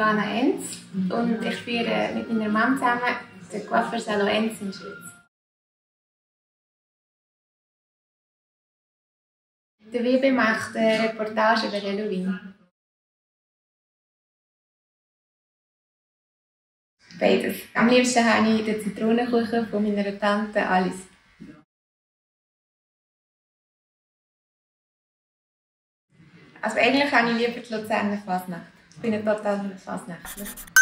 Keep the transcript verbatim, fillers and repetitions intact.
Johanna Enz und ich führe mit meiner Mama zusammen den Coiffeursalon Enz in der Schweiz. Der W B macht eine Reportage über Halloween. Beides. Am liebsten habe ich den Zitronenkuchen von meiner Tante Alice. Also eigentlich habe ich lieber die Luzerner Fasnacht. Ich bin ein totaler Fasnächtler.